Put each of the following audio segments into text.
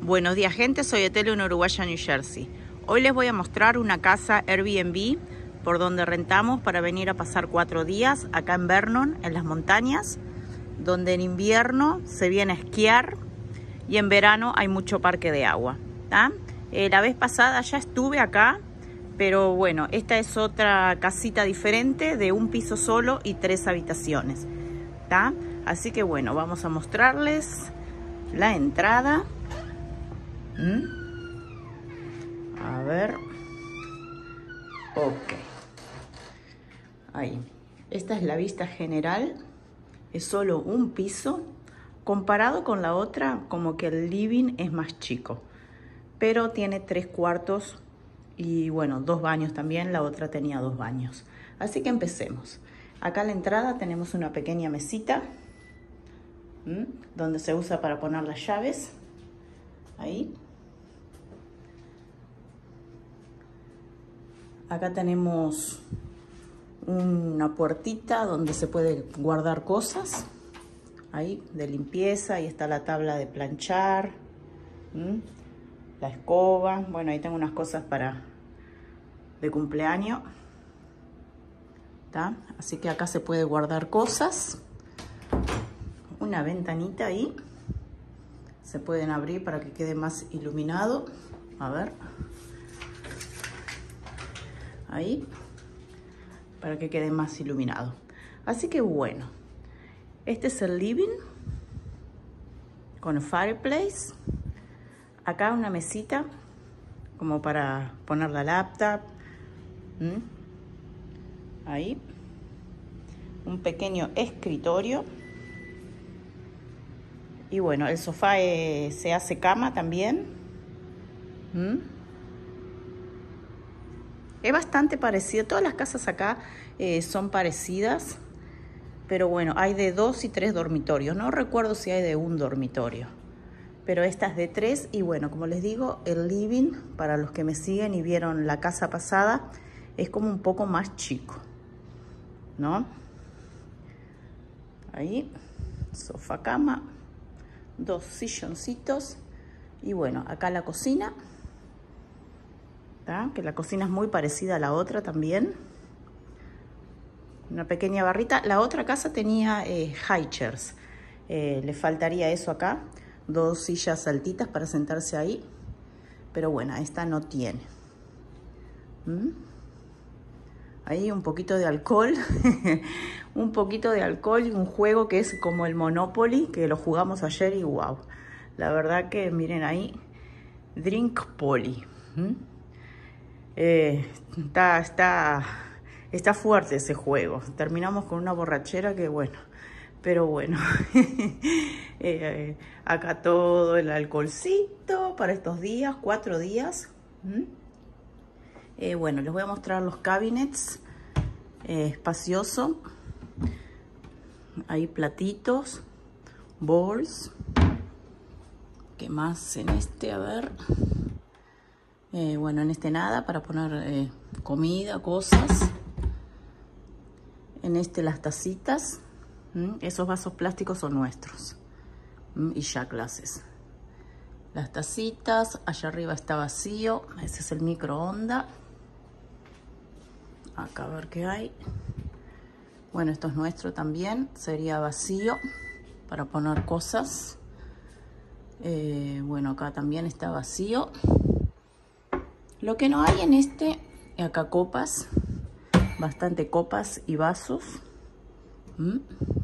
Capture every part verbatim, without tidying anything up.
Buenos días, gente, soy Etele en Uruguaya, New Jersey. Hoy les voy a mostrar una casa Airbnb por donde rentamos para venir a pasar cuatro días acá en Vernon, en las montañas, donde en invierno se viene a esquiar y en verano hay mucho parque de agua. ¿tá? Eh, la vez pasada ya estuve acá, pero bueno, esta es otra casita diferente de un piso solo y tres habitaciones. ¿tá? Así que bueno, vamos a mostrarles la entrada. ¿Mm? A ver. Ok. Ahí. Esta es la vista general. Es solo un piso. Comparado con la otra, como que el living es más chico. Pero tiene tres cuartos y bueno, dos baños también. La otra tenía dos baños. Así que empecemos. Acá a la entrada tenemos una pequeña mesita. ¿Mm? Donde se usa para poner las llaves. Ahí. Acá tenemos una puertita donde se puede guardar cosas. Ahí, de limpieza. Ahí está la tabla de planchar. ¿Mm? La escoba. Bueno, ahí tengo unas cosas para de cumpleaños. ¿Tá? Así que acá se puede guardar cosas. Una ventanita ahí. Se pueden abrir para que quede más iluminado. A ver. Ahí. Para que quede más iluminado. Así que bueno. Este es el living. Con fireplace. Acá una mesita. Como para poner la laptop. ¿Mm? Ahí. Un pequeño escritorio. Y bueno, el sofá eh, se hace cama también. ¿Mm? Es bastante parecido. Todas las casas acá eh, son parecidas. Pero bueno, hay de dos y tres dormitorios. No recuerdo si hay de un dormitorio. Pero esta es de tres. Y bueno, como les digo, el living, para los que me siguen y vieron la casa pasada, es como un poco más chico. ¿No? Ahí. Sofá cama. Dos silloncitos. Y bueno, acá la cocina. ¿tá? Que la cocina es muy parecida a la otra también. Una pequeña barrita. La otra casa tenía eh, high chairs. Eh, le faltaría eso acá. Dos sillas altitas para sentarse ahí. Pero bueno, esta no tiene. ¿Mm? Ahí un poquito de alcohol. Un poquito de alcohol y un juego que es como el Monopoly, que lo jugamos ayer y wow. La verdad que miren ahí. Drink Poly. ¿Mm? Eh, está, está, está fuerte ese juego. Terminamos con una borrachera que bueno, pero bueno. eh, acá todo el alcoholcito para estos días, cuatro días. ¿Mm? Eh, bueno, les voy a mostrar los cabinets. Eh, espacioso. Hay platitos, bowls. ¿Qué más en este? A ver. Eh, bueno, en este nada, para poner eh, comida, cosas. En este las tacitas. ¿Mm? Esos vasos plásticos son nuestros. ¿Mm? Y ya clases. Las tacitas. Allá arriba está vacío. Ese es el microondas. Acá a ver qué hay. Bueno, esto es nuestro también. Sería vacío para poner cosas. Eh, bueno, acá también está vacío. Lo que no hay en este, acá copas, bastante copas y vasos. ¿Mm?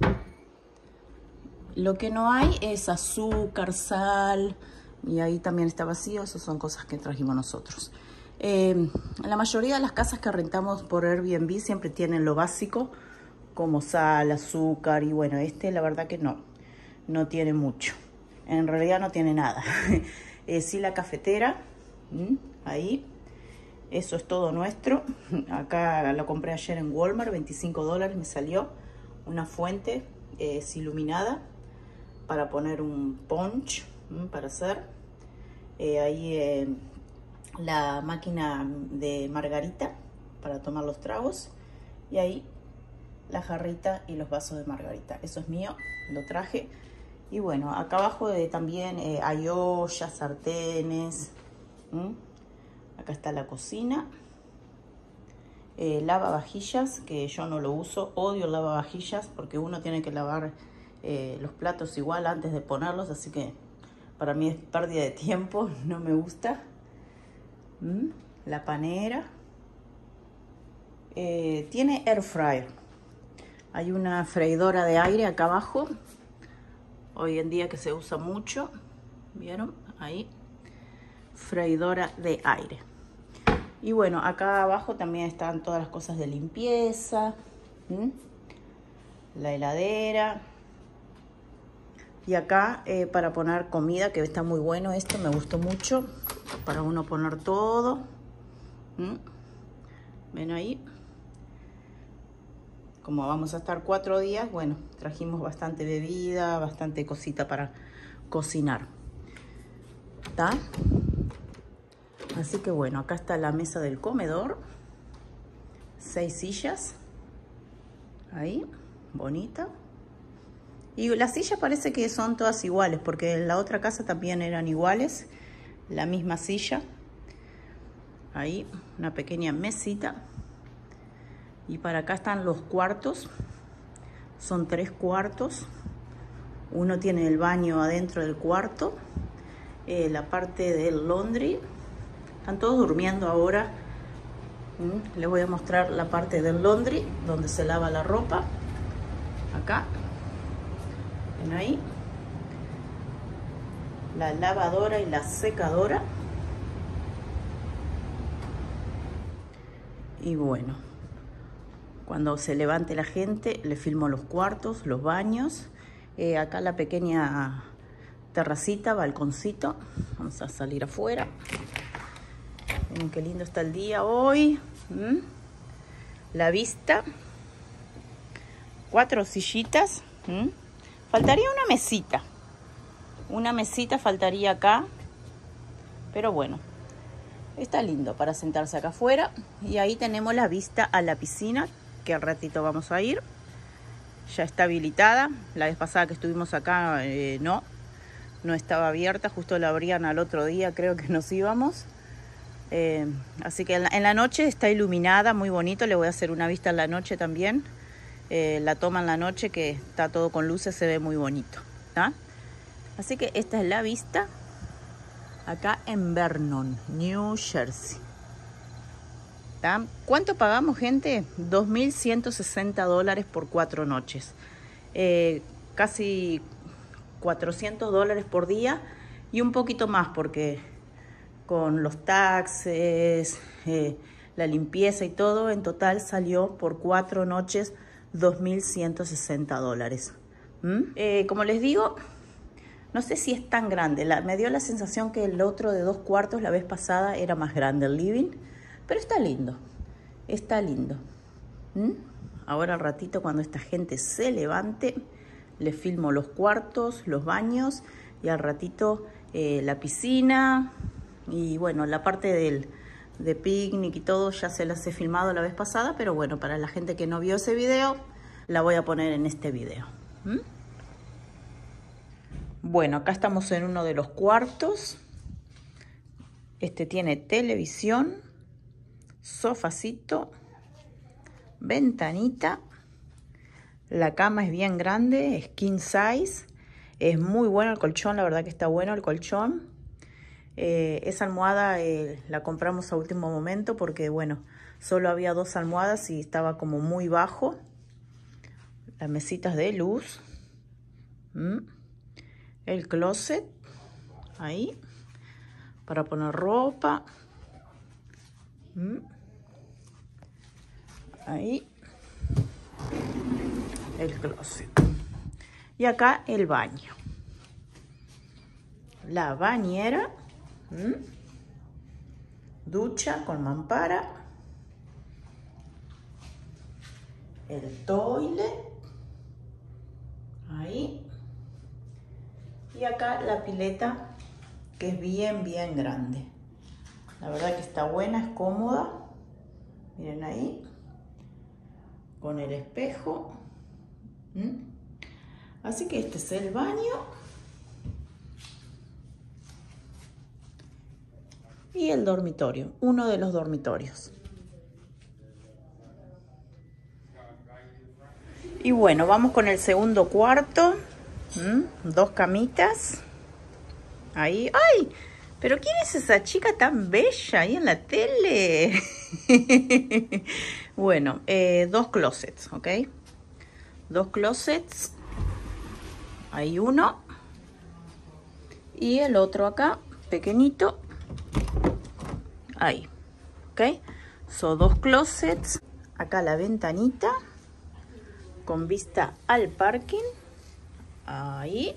Lo que no hay es azúcar, sal, y ahí también está vacío. Esas son cosas que trajimos nosotros. Eh, la mayoría de las casas que rentamos por Airbnb siempre tienen lo básico, como sal, azúcar, y bueno, este la verdad que no, no tiene mucho. En realidad no tiene nada. eh, sí la cafetera, ¿Mm? ahí. Eso es todo nuestro. Acá lo compré ayer en Walmart, veinticinco dólares me salió. Una fuente eh, es iluminada para poner un punch, ¿m? para hacer. Eh, ahí eh, la máquina de margarita para tomar los tragos. Y ahí la jarrita y los vasos de margarita. Eso es mío, lo traje. Y bueno, acá abajo eh, también eh, hay ollas, sartenes. ¿Mm? Acá está la cocina. Eh, lavavajillas, que yo no lo uso. Odio el lavavajillas porque uno tiene que lavar eh, los platos igual antes de ponerlos. Así que para mí es pérdida de tiempo. No me gusta. ¿Mm? La panera. Eh, tiene air fryer. Hay una freidora de aire acá abajo. Hoy en día que se usa mucho. ¿Vieron? Ahí. Freidora de aire. Y bueno, acá abajo también están todas las cosas de limpieza. ¿Mm? La heladera. Y acá eh, para poner comida, que está muy bueno esto, me gustó mucho. Para uno poner todo. ¿Mm? ¿Ven ahí? Como vamos a estar cuatro días, bueno, trajimos bastante bebida, bastante cosita para cocinar. ¿Está? Así que bueno, acá está la mesa del comedor. Seis sillas. Ahí, bonita. Y las sillas parece que son todas iguales, porque en la otra casa también eran iguales. La misma silla. Ahí, una pequeña mesita. Y para acá están los cuartos. Son tres cuartos. Uno tiene el baño adentro del cuarto. Eh, la parte del laundry. Están todos durmiendo ahora. ¿Mm? Les voy a mostrar la parte del laundry, donde se lava la ropa. Acá. ¿Ven ahí? La lavadora y la secadora. Y bueno, cuando se levante la gente, le filmo los cuartos, los baños. Eh, acá la pequeña terracita, balconcito. Vamos a salir afuera. Miren qué lindo está el día hoy. ¿Mm? La vista. Cuatro sillitas. ¿Mm? Faltaría una mesita. Una mesita faltaría acá. Pero bueno, está lindo para sentarse acá afuera. Y ahí tenemos la vista a la piscina, que al ratito vamos a ir. Ya está habilitada. La vez pasada que estuvimos acá eh, no. No estaba abierta. Justo la abrían al otro día, creo que nos íbamos. Eh, así que en la, en la noche está iluminada, muy bonito. Le voy a hacer una vista en la noche también. Eh, la toma en la noche, que está todo con luces, se ve muy bonito. ¿Tá? Así que esta es la vista acá en Vernon, New Jersey. ¿Tá? ¿Cuánto pagamos, gente? dos mil ciento sesenta dólares por cuatro noches. Eh, casi cuatrocientos dólares por día y un poquito más porque con los taxes, eh, la limpieza y todo, en total salió por cuatro noches dos mil ciento sesenta dólares. ¿Mm? Eh, como les digo, no sé si es tan grande. La, me dio la sensación que el otro de dos cuartos la vez pasada era más grande, el living. Pero está lindo, está lindo. ¿Mm? Ahora al ratito, cuando esta gente se levante, les filmo los cuartos, los baños y al ratito eh, la piscina. Y bueno, la parte del, de picnic y todo ya se las he filmado la vez pasada, pero bueno, para la gente que no vio ese video, la voy a poner en este video. ¿Mm? Bueno, acá estamos en uno de los cuartos. Este tiene televisión, sofacito, ventanita. La cama es bien grande, es king size. Es muy bueno el colchón, la verdad que está bueno el colchón. Eh, esa almohada eh, la compramos a último momento porque, bueno, solo había dos almohadas y estaba como muy bajo. Las mesitas de luz. ¿Mm? El closet. Ahí. Para poner ropa. ¿Mm? Ahí. El closet. Y acá el baño. La bañera. ¿Mm? Ducha con mampara. El toilet. Ahí. Y acá la pileta, que es bien, bien grande. La verdad que está buena, es cómoda. Miren ahí. Con el espejo. ¿Mm? Así que este es el baño. y el dormitorio, uno de los dormitorios. Y bueno, vamos con el segundo cuarto. ¿Mm? Dos camitas. Ahí. ¡Ay! ¿Pero quién es esa chica tan bella ahí en la tele? Bueno, eh, dos closets, ¿ok? Dos closets. Hay uno. Y el otro acá, pequeñito. Ahí, ¿ok? Son dos closets. Acá la ventanita con vista al parking. Ahí.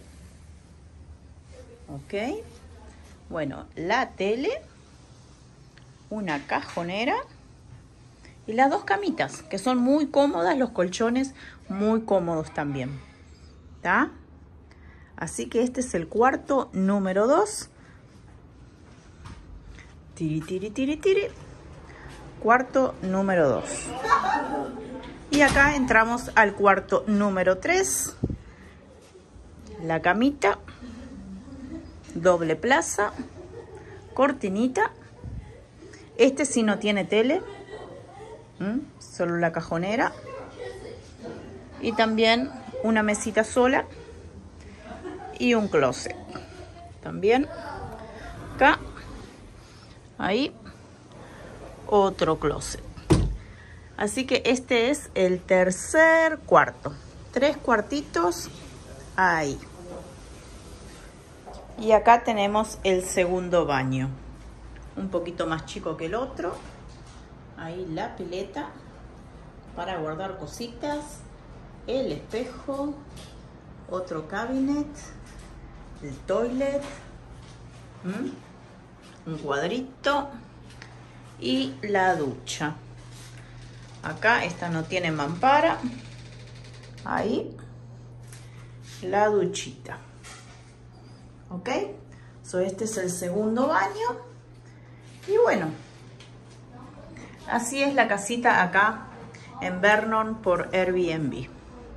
Ok. Bueno, la tele. Una cajonera. Y las dos camitas, que son muy cómodas. Los colchones muy cómodos también. ¿Está? Así que este es el cuarto número dos. Tiri, tiri, tiri, tiri. Cuarto número dos. Y acá entramos al cuarto número tres. La camita. Doble plaza. Cortinita. Este sí no tiene tele. ¿Mm? Solo la cajonera. Y también una mesita sola. Y un closet. También. Acá. Ahí. Otro closet. Así que este es el tercer cuarto. Tres cuartitos ahí. Y acá tenemos el segundo baño. Un poquito más chico que el otro. Ahí la pileta para guardar cositas. El espejo. Otro cabinet. El toilet. ¿Mm? Un cuadrito. Y la ducha. Acá esta no tiene mampara. Ahí. La duchita. ¿Ok? So, este es el segundo baño. Y bueno. Así es la casita acá en Vernon por Airbnb.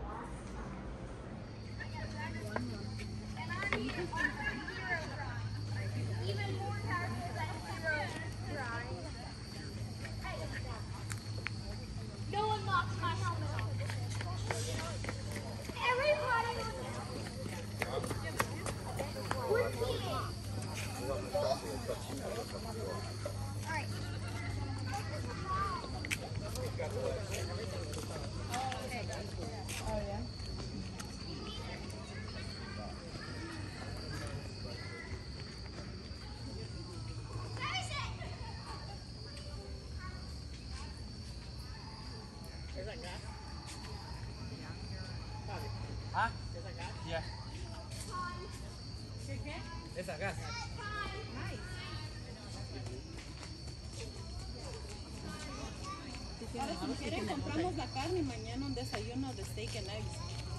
¿Ah? ¿Es acá? Ya. ¿Qué qué? Es acá. Ahora si quieren compramos la carne y mañana un desayuno de steak and eggs.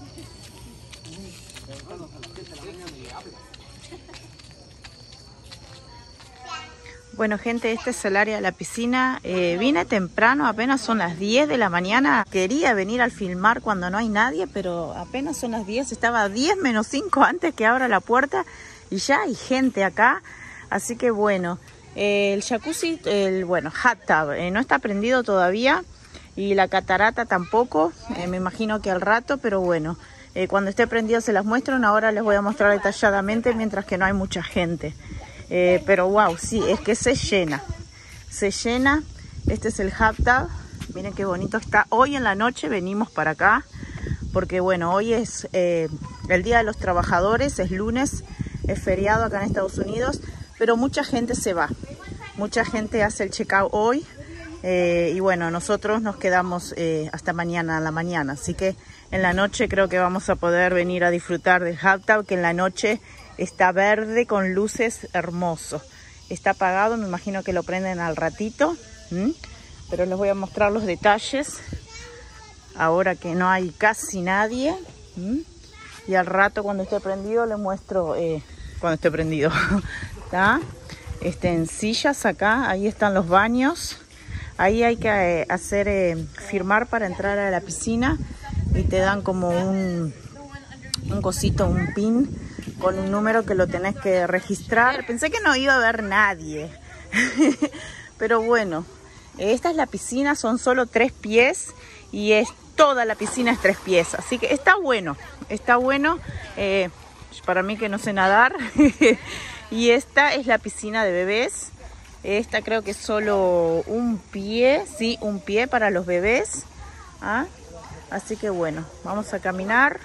Bueno, gente, este es el área de la piscina. Eh, vine temprano, apenas son las diez de la mañana. Quería venir al filmar cuando no hay nadie, pero apenas son las diez. Estaba a diez menos cinco antes que abra la puerta y ya hay gente acá. Así que bueno, eh, el jacuzzi, el bueno, hot tub, eh, no está prendido todavía. Y la catarata tampoco, eh, me imagino que al rato, pero bueno. Eh, cuando esté prendido se las muestro. Ahora les voy a mostrar detalladamente mientras que no hay mucha gente. Eh, pero wow, sí, es que se llena. Se llena. Este es el hot tub. Miren qué bonito está. Hoy en la noche venimos para acá. Porque bueno, hoy es eh, el Día de los Trabajadores. Es lunes. Es feriado acá en Estados Unidos. Pero mucha gente se va. Mucha gente hace el check-out hoy. Eh, y bueno, nosotros nos quedamos eh, hasta mañana a la mañana. Así que en la noche creo que vamos a poder venir a disfrutar del hot tub. Que en la noche está verde con luces, hermoso. Está apagado, me imagino que lo prenden al ratito. ¿Mm? Pero les voy a mostrar los detalles. Ahora que no hay casi nadie. ¿Mm? Y al rato cuando esté prendido les muestro eh, cuando esté prendido. ¿Está? Este, en sillas acá, ahí están los baños. Ahí hay que eh, hacer eh, firmar para entrar a la piscina. Y te dan como un, un cosito, un pin con un número que lo tenés que registrar. Pensé que no iba a haber nadie, Pero bueno, esta es la piscina, son solo tres pies y es toda la piscina es tres pies. Así que está bueno, está bueno. Eh, para mí que no sé nadar. Y esta es la piscina de bebés. Esta creo que es solo un pie, sí, un pie para los bebés. ¿Ah? Así que bueno, vamos a caminar.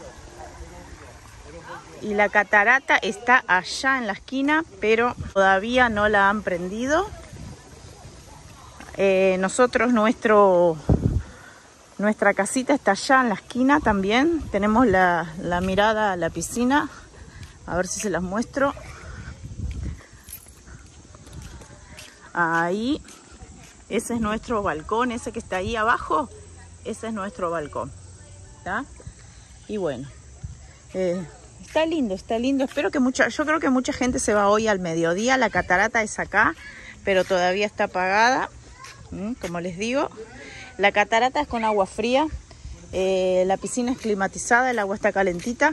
Y la catarata está allá en la esquina, pero todavía no la han prendido. Eh, nosotros, nuestro, nuestra casita está allá en la esquina también. Tenemos la, la mirada a la piscina. A ver si se las muestro. Ahí, ese es nuestro balcón, ese que está ahí abajo, ese es nuestro balcón, ¿está? Y bueno, eh, está lindo, está lindo. Espero que mucha, yo creo que mucha gente se va hoy al mediodía. La catarata es acá, pero todavía está apagada, ¿Mm? Como les digo. La catarata es con agua fría, eh, la piscina es climatizada, el agua está calentita.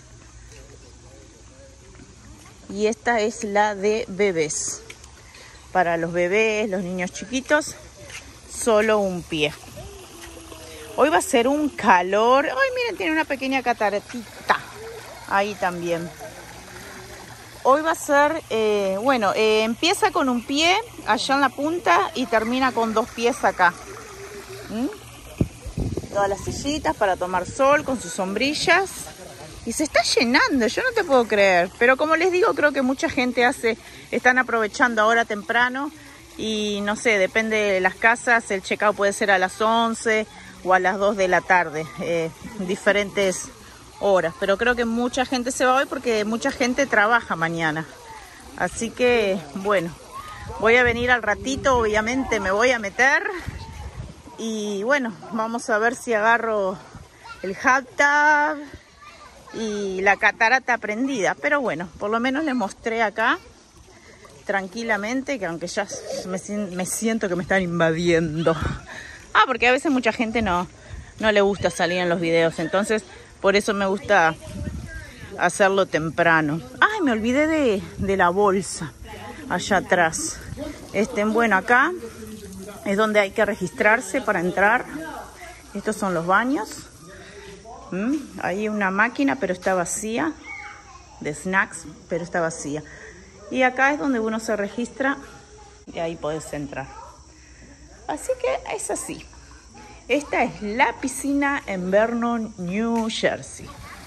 Y esta es la de bebés. Para los bebés, los niños chiquitos, solo un pie. Hoy va a ser un calor. Ay, miren, tiene una pequeña cataratita ahí también. Hoy va a ser, eh, bueno, eh, empieza con un pie allá en la punta y termina con dos pies acá. ¿Mm? Todas las sillitas para tomar sol con sus sombrillas. Y se está llenando, yo no te puedo creer. Pero como les digo, creo que mucha gente hace, están aprovechando ahora temprano. Y no sé, depende de las casas, el check-out puede ser a las once o a las dos de la tarde. Eh, diferentes horas. Pero creo que mucha gente se va hoy porque mucha gente trabaja mañana. Así que, bueno, voy a venir al ratito, obviamente me voy a meter. Y bueno, vamos a ver si agarro el hot tub y la catarata prendida. Pero bueno, por lo menos les mostré acá tranquilamente, que aunque ya me, me siento que me están invadiendo. Ah, porque a veces mucha gente no, no le gusta salir en los videos, entonces por eso me gusta hacerlo temprano. Ay, me olvidé de, de la bolsa allá atrás. Este, bueno, acá es donde hay que registrarse para entrar. Estos son los baños. ¿Mm? Hay una máquina, pero está vacía. De snacks, pero está vacía. Y acá es donde uno se registra y ahí podés entrar. Así que es así. Esta es la piscina en Vernon, New Jersey.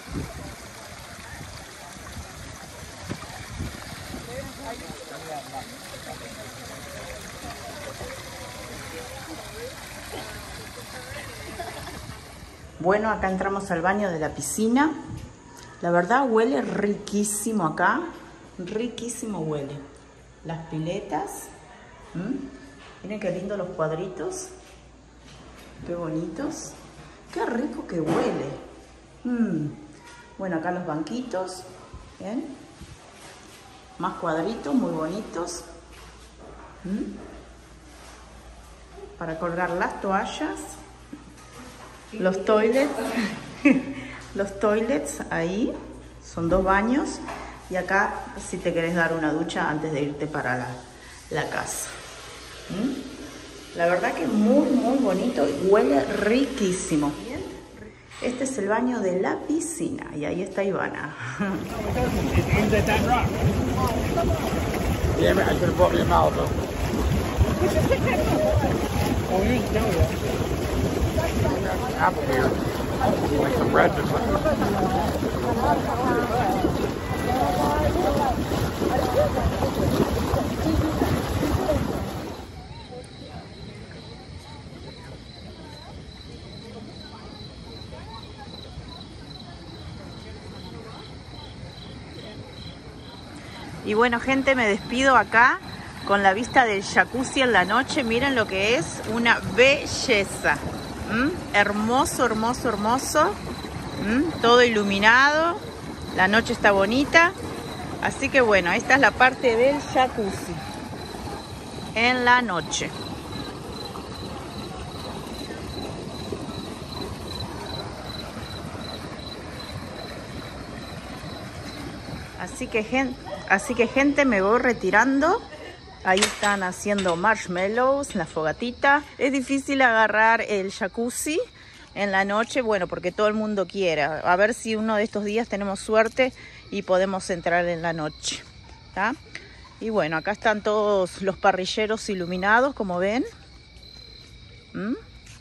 Bueno, acá entramos al baño de la piscina. La verdad huele riquísimo acá. Riquísimo huele. Las piletas. ¿Mm? Miren qué lindo los cuadritos. Qué bonitos. Qué rico que huele. Mm. Bueno, acá los banquitos. ¿Ven? Más cuadritos muy bonitos. ¿Mm? Para colgar las toallas. Los toilets. Los toilets ahí. Son dos baños. Y acá si te querés dar una ducha antes de irte para la, la casa. ¿Mm? La verdad que muy muy bonito y huele riquísimo. Este es el baño de la piscina y ahí está Ivana. Y bueno, gente, me despido acá con la vista del jacuzzi en la noche. Miren lo que es, una belleza. ¿Mm? Hermoso, hermoso, hermoso. ¿Mm? Todo iluminado. La noche está bonita. Así que bueno, esta es la parte del jacuzzi en la noche. Así que, gente, así que gente, me voy retirando. Ahí están haciendo marshmallows, la fogatita. Es difícil agarrar el jacuzzi en la noche, bueno, porque todo el mundo quiere. A ver si uno de estos días tenemos suerte y podemos entrar en la noche, ¿tá? Y bueno, acá están todos los parrilleros iluminados, como ven. ¿Mm?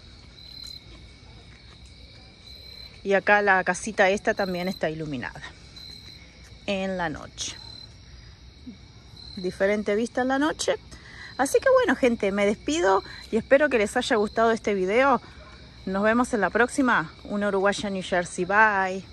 Y acá la casita esta también está iluminada en la noche. Diferente vista en la noche. Así que bueno, gente, me despido y espero que les haya gustado este video. Nos vemos en la próxima. Una uruguaya New Jersey. Bye.